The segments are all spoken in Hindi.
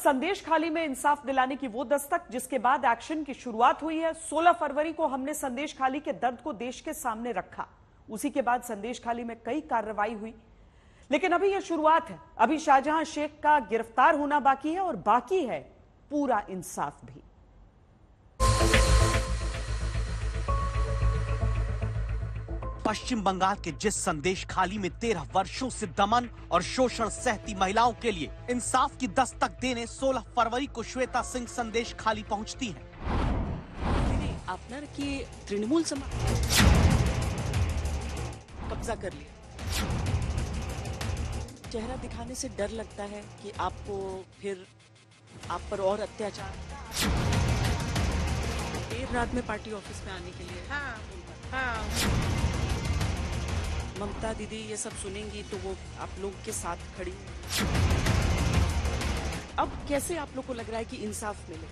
संदेश खाली में इंसाफ दिलाने की वो दस्तक जिसके बाद एक्शन की शुरुआत हुई है। 16 फरवरी को हमने संदेश खाली के दर्द को देश के सामने रखा। उसी के बाद संदेश खाली में कई कार्रवाई हुई, लेकिन अभी यह शुरुआत है। अभी शाहजहां शेख का गिरफ्तार होना बाकी है और बाकी है पूरा इंसाफ भी। पश्चिम बंगाल के जिस संदेश खाली में 13 वर्षों से दमन और शोषण सहती महिलाओं के लिए इंसाफ की दस्तक देने 16 फरवरी को श्वेता सिंह संदेश खाली पहुंचती हैं। আপনার কি तृणमूल समाज कब्जा कर लिया? चेहरा दिखाने से डर लगता है कि आपको फिर आप पर और अत्याचार। देर रात में पार्टी ऑफिस में आने के लिए हाँ। ममता दीदी ये सब सुनेंगी तो वो आप लोग के साथ खड़ी। अब कैसे आप लोग को लग रहा है कि इंसाफ मिले?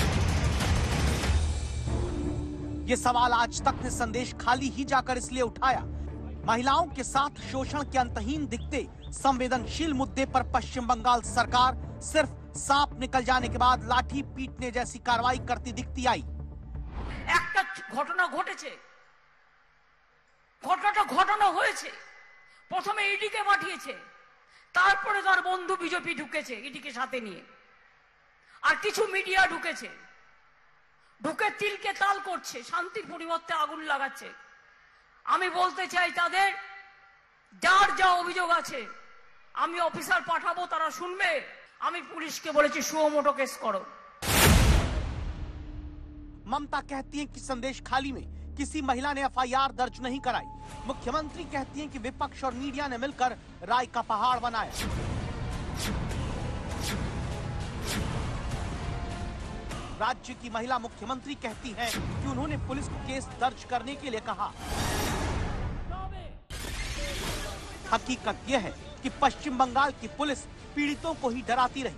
ये सवाल आज तक ने संदेश खाली ही जाकर इसलिए उठाया। महिलाओं के साथ शोषण के अंतहीन दिखते संवेदनशील मुद्दे पर पश्चिम बंगाल सरकार सिर्फ सांप निकल जाने के बाद लाठी पीटने जैसी कार्रवाई करती दिखती आई। একটা ঘটনা ঘটেছে, ঘটনা হয়েছে, প্রথমে ইডিকে পাঠিয়েছে, তারপরে তার বন্ধু বিজেপি ঢুকেছে ইডিকে সাথে নিয়ে, আর কিছু মিডিয়া ঢুকেছে, ঢুকে তিলকে তাল করছে, শান্তির পরিবর্তে আগুন লাগাচ্ছে। আমি বলতে চাই তাদের যার যা অভিযোগ আছে আমি অফিসার পাঠাবো, তারা শুনবে। আমি পুলিশকে বলেছি সুও মোটো কেস করো। ममता कहती हैं कि संदेश खाली में किसी महिला ने एफआईआर दर्ज नहीं कराई। मुख्यमंत्री कहती हैं कि विपक्ष और मीडिया ने मिलकर राय का पहाड़ बनाया। राज्य की महिला मुख्यमंत्री कहती हैं कि उन्होंने पुलिस को केस दर्ज करने के लिए कहा। हकीकत यह है कि पश्चिम बंगाल की पुलिस पीड़ितों को ही डराती रही।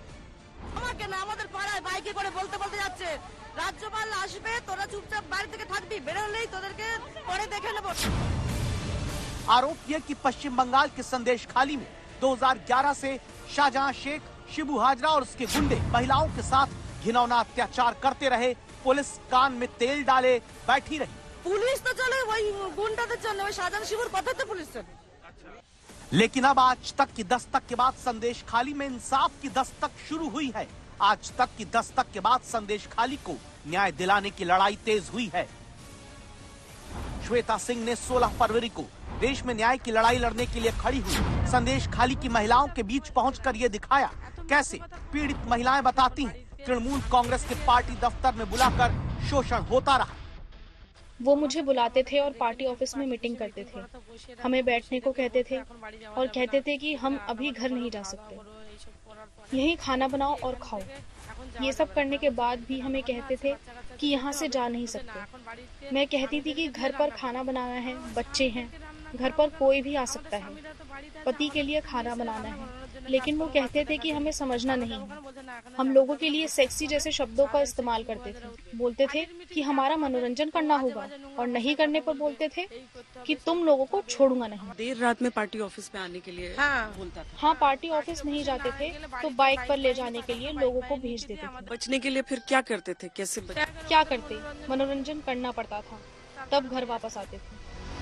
राज्यपाल আসবে, তোরা চুপচাপ বাড়ি থেকে থাকবি, বের হলেই তোদেরকে পরে দেখে নেব। आरोप यह कि पश्चिम बंगाल के संदेश खाली में 2011 से शाहजहां शेख, शिबू हाजरा और उसके गुंडे महिलाओं के साथ घिनौना अत्याचार करते रहे। पुलिस कान में तेल डाले बैठी रही। पुलिस तो चले वही गुंडाদের জন্য, ওই শাহজাহান শিবুর কথাতে পুলিশ চলে। लेकिन अब आज तक की दस्तक के बाद संदेश खाली में इंसाफ की दस्तक शुरू हुई है। आज तक की दस्तक के बाद संदेश खाली को न्याय दिलाने की लड़ाई तेज हुई है। श्वेता सिंह ने 16 फरवरी को देश में न्याय की लड़ाई लड़ने के लिए खड़ी हुई संदेश खाली की महिलाओं के बीच पहुंचकर ये दिखाया कैसे पीड़ित महिलाएं बताती हैं तृणमूल कांग्रेस के पार्टी दफ्तर में बुलाकर शोषण होता रहा। वो मुझे बुलाते थे और पार्टी ऑफिस में मीटिंग करते थे। हमें बैठने को कहते थे और कहते थे कि हम अभी घर नहीं जा सकते, यहीं खाना बनाओ और खाओ। ये सब करने के बाद भी हमें कहते थे कि यहाँ से जा नहीं सकते। मैं कहती थी कि घर पर खाना बनाना है, बच्चे हैं, घर पर कोई भी आ सकता है, पति के लिए खाना बनाना है। लेकिन वो कहते थे कि हमें समझना नहीं है। हम लोगों के लिए सेक्सी जैसे शब्दों का इस्तेमाल करते थे। बोलते थे कि हमारा मनोरंजन करना होगा और नहीं करने पर बोलते थे कि तुम लोगों को छोड़ूंगा नहीं। देर रात में पार्टी ऑफिस में आने के लिए बोलता था। हाँ, पार्टी ऑफिस नहीं जाते थे तो बाइक पर ले जाने के लिए लोगों को भेज देते थे। बचने के लिए फिर क्या करते थे? कैसे क्या करते? मनोरंजन करना पड़ता था, तब घर वापस आते थे।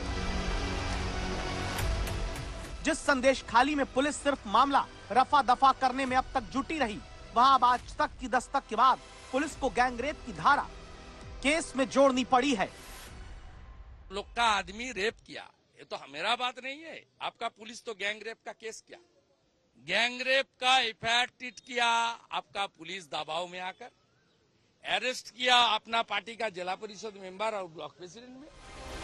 जिस संदेश खाली में पुलिस सिर्फ मामला रफा दफा करने में अब तक जुटी रही, वहां अब आज तक की दस्तक के बाद पुलिस को गैंगरेप की धारा केस में जोड़नी पड़ी है। लोग का आदमी रेप किया, ये तो मेरा बात नहीं है। आपका पुलिस तो गैंगरेप का केस किया, गैंगरेप का एफआईआर टीट किया, आपका पुलिस दबाव में आकर अरेस्ट किया अपना पार्टी का जिला परिषद मेंबर और ब्लॉक प्रेसिडेंट में।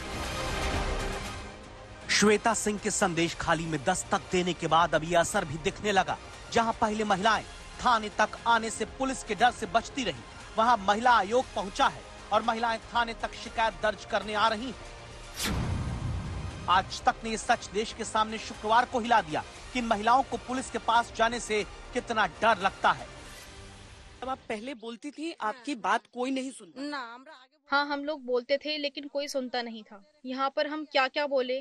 श्वेता सिंह के संदेश खाली में दस्तक देने के बाद अब ये असर भी दिखने लगा। जहां पहले महिलाएं थाने तक आने से पुलिस के डर से बचती रही, वहां महिला आयोग पहुंचा है और महिलाएं थाने तक शिकायत दर्ज करने आ रही हैं। आज तक ने ये सच देश के सामने शुक्रवार को हिला दिया कि इन महिलाओं को पुलिस के पास जाने से कितना डर लगता है। अब आप पहले बोलती थी, आपकी बात कोई नहीं सुनता। हाँ, हम लोग बोलते थे लेकिन कोई सुनता नहीं था। यहाँ पर हम क्या क्या बोले।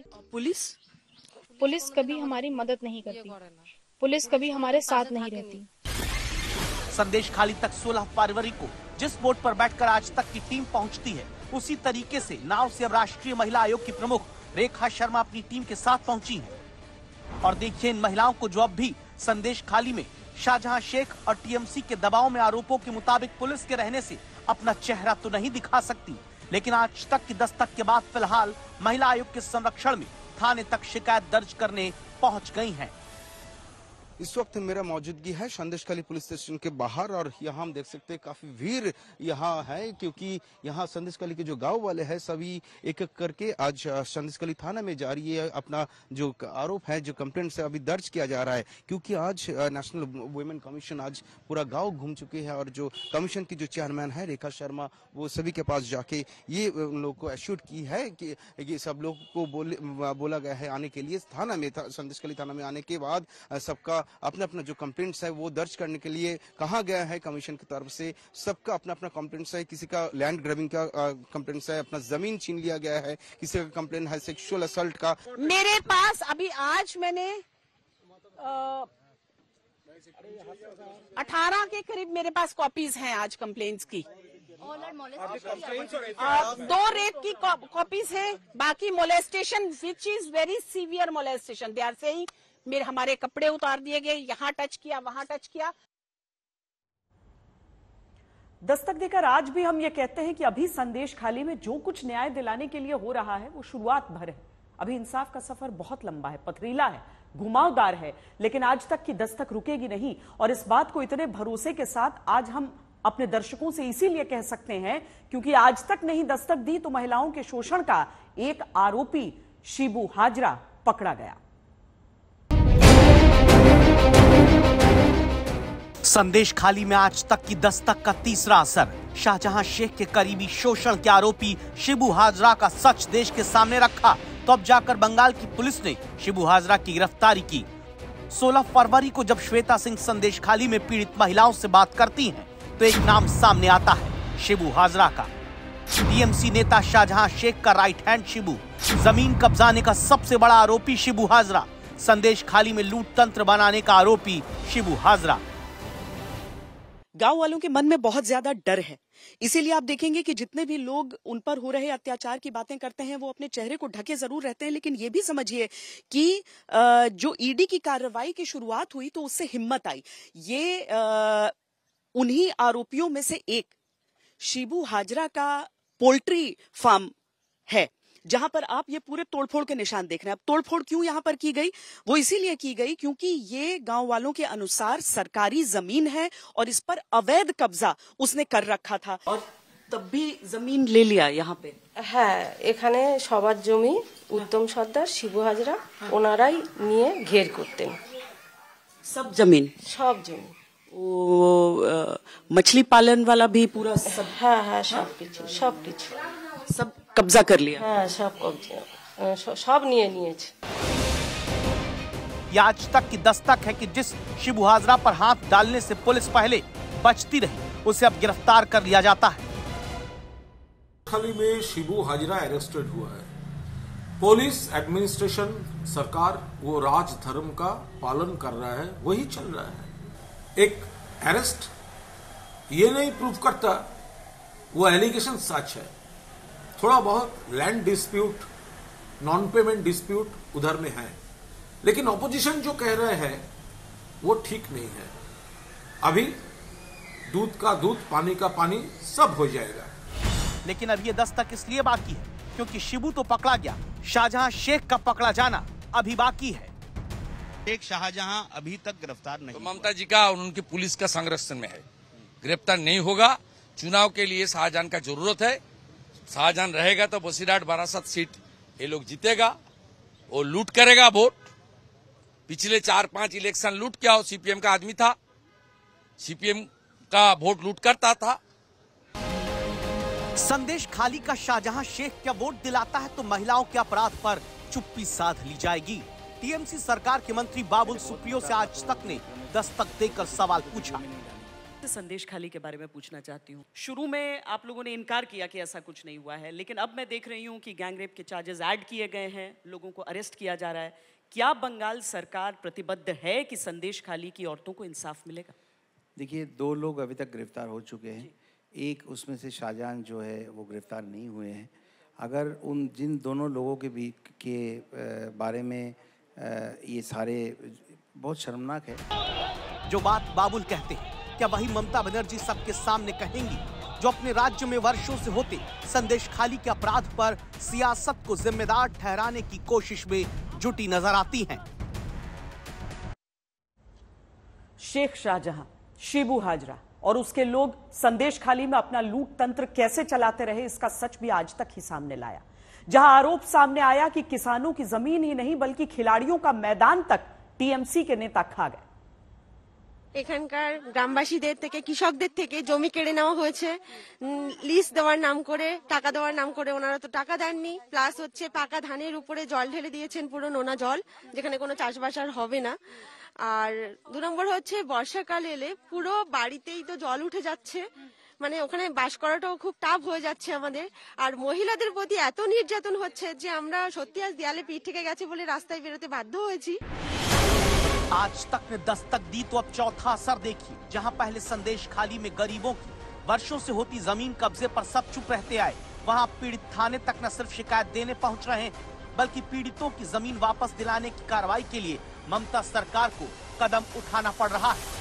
पुलिस कभी हमारी मदद नहीं करती, पुलिस कभी हमारे साथ नहीं रहती। संदेश खाली तक 16 फरवरी को जिस बोट पर बैठकर आज तक की टीम पहुंचती है, उसी तरीके से नाव से अब राष्ट्रीय महिला आयोग की प्रमुख रेखा शर्मा अपनी टीम के साथ पहुंची हैं। और देखिए इन महिलाओं को जो अब भी संदेश खाली में शाहजहां शेख और टीएमसी के दबाव में आरोपों के मुताबिक पुलिस के रहने से अपना चेहरा तो नहीं दिखा सकती, लेकिन आज तक की दस्तक के बाद फिलहाल महिला आयोग के संरक्षण में थाने तक शिकायत दर्ज करने पहुंच गई हैं। इस वक्त मेरा मौजूदगी है संदेशखाली पुलिस स्टेशन के बाहर और यहाँ हम देख सकते हैं काफी भीड़ यहाँ है, क्योंकि यहाँ संदेशखाली के जो गांव वाले हैं सभी एक एक करके आज संदेशखाली थाना में जा रही है। अपना जो आरोप है, जो कंप्लेंट है, अभी दर्ज किया जा रहा है, क्योंकि आज नेशनल वुमेन कमीशन आज पूरा गाँव घूम चुके हैं और जो कमीशन की जो चेयरमैन है रेखा शर्मा, वो सभी के पास जाके ये उन लोग को एश्योर की है कि ये सब लोग को बोला गया है आने के लिए थाना में, संदेशखाली थाना में आने के बाद सबका अपना अपना जो कंप्लेंट्स है वो दर्ज करने के लिए कहा गया है कमीशन की तरफ से। सबका अपना अपना कंप्लेंट्स है, किसी का लैंड ग्रैबिंग का कंप्लेंट्स है, अपना जमीन छीन लिया गया है, किसी का कंप्लेंट है सेक्सुअल असल्ट का। मेरे पास अभी आज मैंने 18 के करीब मेरे पास कॉपीज हैं आज कंप्लेंट्स की। 2 रेप की कॉपीज हैं, बाकी molestation which is very severe molestation. They are saying मेरे हमारे कपड़े उतार दिए गए, यहाँ टच किया, वहां टच किया। दस्तक देकर आज भी हम ये कहते हैं कि अभी संदेश खाली में जो कुछ न्याय दिलाने के लिए हो रहा है वो शुरुआत भर है। अभी इंसाफ का सफर बहुत लंबा है, पथरीला है, घुमावदार है, लेकिन आज तक की दस्तक रुकेगी नहीं। और इस बात को इतने भरोसे के साथ आज हम अपने दर्शकों से इसीलिए कह सकते हैं क्योंकि आज तक नहीं दस्तक दी तो महिलाओं के शोषण का एक आरोपी शिबू हाजरा पकड़ा गया। संदेश खाली में आज तक की दस्तक का तीसरा असर, शाहजहां शेख के करीबी शोषण के आरोपी शिबू हाजरा का सच देश के सामने रखा तो अब जाकर बंगाल की पुलिस ने शिबू हाजरा की गिरफ्तारी की। 16 फरवरी को जब श्वेता सिंह संदेश खाली में पीड़ित महिलाओं से बात करती हैं तो एक नाम सामने आता है, शिबू हाजरा का। टीएमसी नेता शाहजहां शेख का राइट हैंड शिबू, जमीन कब्जाने का सबसे बड़ा आरोपी शिबू हाजरा, संदेश खाली में लूट तंत्र बनाने का आरोपी शिबू हाजरा। गांव वालों के मन में बहुत ज्यादा डर है, इसीलिए आप देखेंगे कि जितने भी लोग उन पर हो रहे अत्याचार की बातें करते हैं वो अपने चेहरे को ढके जरूर रहते हैं, लेकिन ये भी समझिए कि जो ईडी की कार्रवाई की शुरुआत हुई तो उससे हिम्मत आई। ये उन्हीं आरोपियों में से एक शिबू हाजरा का पोल्ट्री फार्म है जहां पर आप ये पूरे तोड़फोड़ के निशान देख रहे हैं। अब तोड़फोड़ क्यों यहां पर की गई? वो इसीलिए की गई क्योंकि ये गांव वालों के अनुसार सरकारी जमीन है और इस पर अवैध कब्जा उसने कर रखा था और तब भी जमीन ले लिया यहाँ पे। হ্যাঁ, এখানে সবার জমি উত্তম সর্দার শিবু হাজরা ওনারাই নিয়ে ঘের করতেন। सब जमीन, सब जमी, वो मछली पालन वाला भी पूरा सब, হ্যাঁ হ্যাঁ সব কিছু सब कब्जा कर लिया। হ্যাঁ সব কবজা সব নিয়ে নিয়েছে। ये आज तक की दस्तक है कि जिस शिबू हाजरा पर हाथ डालने से पुलिस पहले बचती रही उसे अब गिरफ्तार कर लिया जाता है। खाली में शिबू हाजरा अरेस्टेड हुआ है। पुलिस एडमिनिस्ट्रेशन सरकार वो राज धर्म का पालन कर रहा है, वही चल रहा है। एक अरेस्ट ये नहीं प्रूव करता वो एलिगेशन सच है। थोड़ा बहुत land dispute, non payment dispute उधर में है, लेकिन ऑपोजिशन जो कह रहे हैं वो ठीक नहीं है। अभी दूध का दूध, पानी का पानी सब हो जाएगा। लेकिन अब ये दस्तक इसलिए बाकी है क्योंकि शिबू तो पकड़ा गया, शाहजहां शेख का पकड़ा जाना अभी बाकी है। शेख शाहजहां अभी तक गिरफ्तार नहीं। तो ममता जी का और उनकी पुलिस का संरक्षण में है, गिरफ्तार नहीं होगा। चुनाव के लिए शाहजहां का जरूरत है, शाहजहां रहेगा तो बसीरहाट बारासत सीट ये लोग जीतेगा। वो लूट करेगा वोट, पिछले 4-5 इलेक्शन लूट किया, वो सीपीएम का आदमी था, सीपीएम का वोट लूट करता था। संदेश खाली का शाहजहां शेख क्या वोट दिलाता है तो महिलाओं के अपराध पर चुप्पी साध ली जाएगी। टीएमसी सरकार के मंत्री बाबुल सुप्रियो से आज तक ने दस्तक देकर सवाल पूछा। संदेश खाली के बारे में पूछना चाहती हूँ। शुरू में आप लोगों ने इनकार किया कि ऐसा कुछ नहीं हुआ है, लेकिन अब मैं देख रही हूँ कि गैंगरेप के चार्जेस ऐड किए गए हैं, लोगों को अरेस्ट किया जा रहा है। क्या बंगाल सरकार प्रतिबद्ध है कि संदेश खाली की औरतों को इंसाफ मिलेगा? देखिए, 2 लोग अभी तक गिरफ्तार हो चुके हैं। एक उसमें से शाहजहां जो है वो गिरफ्तार नहीं हुए हैं। अगर जिन दोनों लोगों के बारे में ये सारे बहुत शर्मनाक है। जो बात बाबुल कहते हैं, क्या वही ममता बनर्जी सबके सामने कहेंगी, जो अपने राज्य में वर्षों से होते संदेशखाली के अपराध पर सियासत को जिम्मेदार ठहराने की कोशिश में जुटी नजर आती हैं। शेख शाहजहां, शिबू हाजरा और उसके लोग संदेशखाली में अपना लूट तंत्र कैसे चलाते रहे, इसका सच भी आज तक ही सामने लाया। जहां आरोप सामने आया कि किसानों की जमीन ही नहीं बल्कि खिलाड़ियों का मैदान तक टीएमसी के नेता खा गए। এখানকার গ্রামবাসীদের থেকে কৃষকদের থেকে জমি কেড়ে নেওয়া হয়েছে, লিজ দেওয়ার নাম করে, টাকা দেওয়ার নাম করে। ওনারা তো টাকা দেননি, প্লাস হচ্ছে পাকা ধানের উপরে জল ঢেলে দিয়েছেন, পুরো নোনা জল, যেখানে কোনো চাষবাস আর হবে না। আর 2 নম্বর হচ্ছে বর্ষাকাল এলে পুরো বাড়িতেই তো জল উঠে যাচ্ছে, মানে ওখানে বাস করাটাও খুব টাফ হয়ে যাচ্ছে আমাদের। আর মহিলাদের প্রতি এত নির্যাতন হচ্ছে যে আমরা সত্যি আজ দেয়ালে পিঠ থেকে গেছে বলে রাস্তায় বেরোতে বাধ্য হয়েছি। आज तक ने दस्तक दी तो अब चौथा असर देखिए, जहां पहले संदेशखाली में गरीबों की वर्षों से होती जमीन कब्जे पर सब चुप रहते आए, वहां पीड़ित थाने तक न सिर्फ शिकायत देने पहुंच रहे हैं बल्कि पीड़ितों की जमीन वापस दिलाने की कार्रवाई के लिए ममता सरकार को कदम उठाना पड़ रहा है।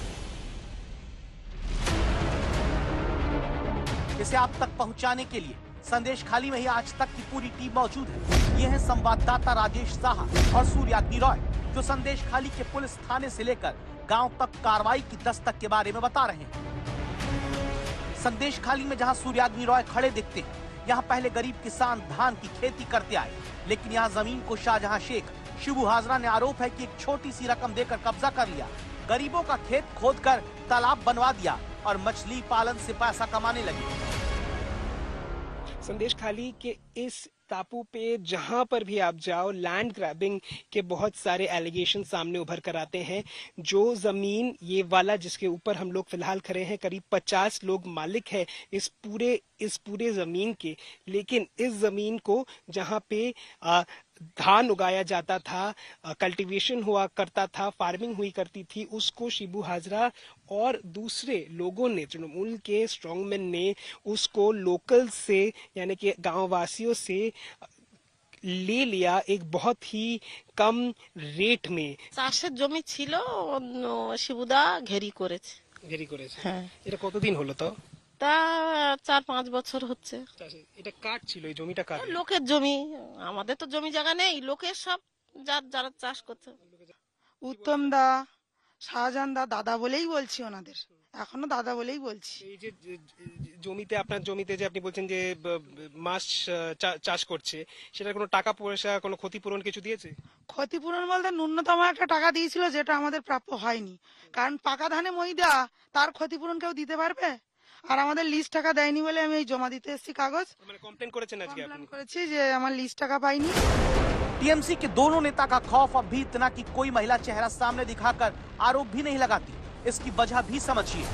इसे आप तक पहुंचाने के लिए संदेशखाली में ही आज तक की पूरी टीम मौजूद है। ये है संवाददाता राजेश साहा और सूर्याग्नि रॉय, जो संदेशखाली के पुलिस थाने से लेकर गांव तक कार्रवाई की दस्तक के बारे में बता रहे हैं। संदेशखाली में जहां सूर्याग्नि रॉय खड़े दिखते हैं, यहां पहले गरीब किसान धान की खेती करते आए, लेकिन यहां जमीन को शाहजहां शेख, शिबू हाजरा ने आरोप है कि एक छोटी सी रकम देकर कब्जा कर लिया, गरीबों का खेत खोदकर तालाब बनवा दिया और मछली पालन से पैसा कमाने लगे। संदेशखाली के इस टापू पे जहां पर भी आप जाओ, लैंड ग्रैबिंग के बहुत सारे एलिगेशन सामने उभर कर आते हैं। जो जमीन ये वाला जिसके ऊपर हम लोग फिलहाल खड़े हैं, करीब 50 लोग मालिक है इस पूरे जमीन के, लेकिन इस जमीन को जहां पे धान उगाया जाता था, कल्टीवेशन हुआ करता था, फार्मिंग हुई करती थी, उसको शिबू हाजरा और दूसरे लोगों ने, तृणमूल के स्ट्रॉन्गमैन ने उसको लोकल से यानी कि गांव वासियों से ले लिया एक बहुत ही कम रेट में। চাষের জমি ছিল, শিবুদা ঘেরি করেছে। হ্যাঁ, এটা কতদিন হলো? তো তা 4-5 বছর হচ্ছে। এটা কাট ছিল, এই জমিটা কাট, লোকের জমি, আমাদের তো জমি জায়গা নেই, লোকের সব যারা চাষ করছে। উত্তম দা, শাহজাহান দা, দাদা বলেই বলছি ওনাদের, এখনো দাদা বলেই বলছি। এই যে জমিতে, আপনার জমিতে যে আপনি বলছেন যে মাছ চাষ করছে, সেটার কোনো টাকা পয়সা, কোনো ক্ষতিপূরণ কিছু দিয়েছে? ক্ষতিপূরণ বলতে ন্যূনতম একটা টাকা দিয়েছিল, যেটা আমাদের প্রাপ্য হয়নি। কারণ পাকা ধানে ময়দা, তার ক্ষতিপূরণ কেউ দিতে পারবে? আর আমাদের লিস্ট টাকা দেয়নি বলে আমি এই জমা দিতে এসেছি কাগজ। মানে কমপ্লেন করেছেন আজকে আপনি? করেছি যে আমার লিস্ট টাকা পাইনি। टीएमसी के दोनों नेता का खौफ अब भी इतना कि कोई महिला चेहरा सामने दिखाकर आरोप भी नहीं लगाती। इसकी वजह भी समझिए।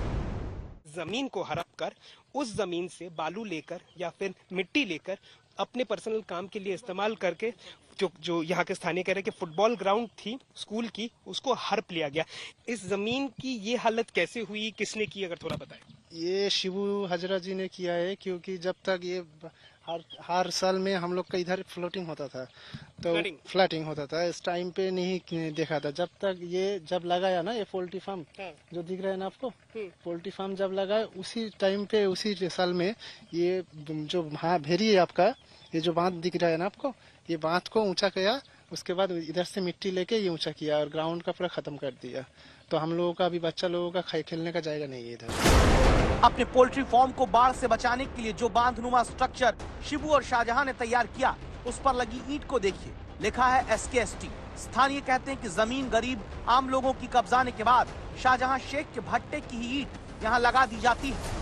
जमीन को हड़प कर उस जमीन से बालू लेकर या फिर मिट्टी लेकर अपने पर्सनल काम के लिए इस्तेमाल करके जो यहाँ के स्थानीय कह रहे कि फुटबॉल ग्राउंड थी स्कूल की, उसको हड़प लिया गया। इस जमीन की ये हालत कैसे हुई, किसने की, अगर थोड़ा बताएं। ये शिबू हाजरा जी ने किया है, क्योंकि जब तक ये हर साल में हम लोग का इधर फ्लोटिंग होता था, तो फ्लैटिंग होता था, इस टाइम पे नहीं देखा था। जब तक ये जब लगाया ना, ये पोल्ट्री फार्म जो दिख रहा है ना आपको, पोल्ट्री फार्म जब लगाया उसी टाइम पे, उसी साल में ये जो भेरी है आपका, ये जो बांध दिख रहा है ना आपको, ये बांध को ऊंचा किया, उसके बाद इधर से मिट्टी लेके ये ऊंचा किया और ग्राउंड का पूरा खत्म कर दिया। तो हम लोगों का अभी बच्चा लोगों का खेलने का जायगा नहीं है इधर। अपने पोल्ट्री फार्म को बाढ़ से बचाने के लिए जो बांधनुमा स्ट्रक्चर शिबू और शाहजहां ने तैयार किया, उस पर लगी ईंट को देखिए, लिखा है SKST। स्थानीय कहते हैं कि जमीन गरीब आम लोगों की कब्जाने के बाद शाहजहां शेख के भट्टे की ही ईंट यहाँ लगा दी जाती है।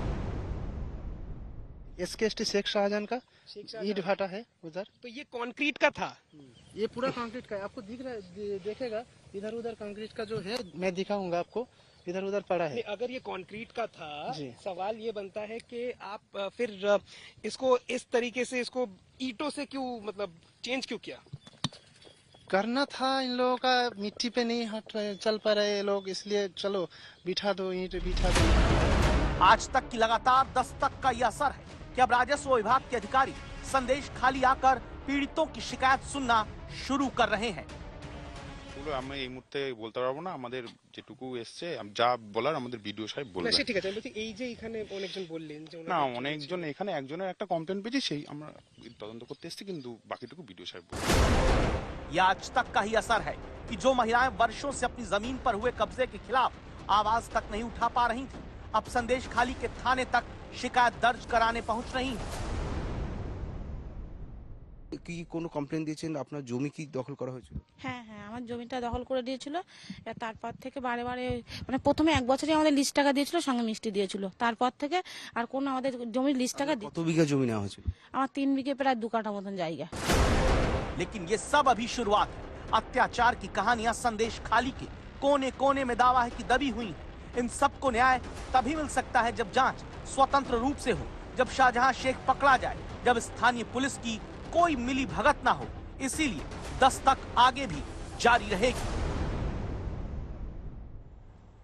SKST शेख शाहजहां का ईंट भाटा है उधर। तो ये कंक्रीट का था? ये पूरा कंक्रीट का है, आपको दिख रहा है, देखेगा इधर उधर कंक्रीट का जो है, मैं दिखाऊंगा आपको, इधर उधर पड़ा है। अगर ये कंक्रीट का था, सवाल ये बनता है कि आप फिर इसको इस तरीके से, इसको ईंटों से क्यों, मतलब चेंज क्यों किया? करना था इन लोगों का, मिट्टी पे नहीं चल पा रहे लोग, इसलिए चलो बिठा दो, ईंट बिठा दो। आज तक की लगातार दस्तक का यह असर है कि अब राजस्व विभाग के अधिकारी संदेश खाली आकर पीड़ितों की शिकायत सुनना शुरू कर रहे हैं। আমি এই মুহূর্তে বলতে পারবো না, আমাদের যেটুকু এসছে যা বলার আমাদের বিডিও সাহেব বলবেন। না ঠিক আছে, বলছি এই যে এখানে অনেকজন বললেন যে না অনেকজন, এখানে একজনের একটা কমপ্লেন পেয়েছি, সেই আমরা তদন্ত করতে এসেছি, কিন্তু বাকিটুকু বিডিও সাহেব বলবেন। यह आज तक का ही असर है कि जो महिलाएं वर्षों से अपनी जमीन पर हुए कब्जे के खिलाफ आवाज तक नहीं उठा पा रही थी, अब संदेश खाली के थाने तक शिकायत दर्ज कराने पहुंच रही हैं। কি কোনো কমপ্লেন দিয়েছেন আপনার জমি কি দখল করা হয়েছিল? হ্যাঁ হ্যাঁ, আমার জমিটা দখল করে দিয়েছিল। তারপর থেকে বারে বারে মানে প্রথমে 1 বছরই আমাদের লিস্ট টাকা দিয়েছিল, সঙ্গে মিষ্টি দিয়েছিল। তারপর থেকে আর কোন আমাদের জমির লিস্ট টাকা কত বিঘা জমি নেওয়া হয়েছিল? আমার 3 বিঘে প্রায় 2 কাঠা মতন জায়গা। लेकिन ये सब अभी शुरुआत है। अत्याचार की कहानियां संदेश खाली के कोने कोने में दावा है कि दबी हुई हैं। इन सबको न्याय तभी मिल सकता है जब जांच स्वतंत्र रूप से हो, जब शाहजहां शेख पकड़ा जाए, जब स्थानीय पुलिस की कोई मिली भगत ना हो। इसीलिए दस्तक आगे भी जारी रहेगी।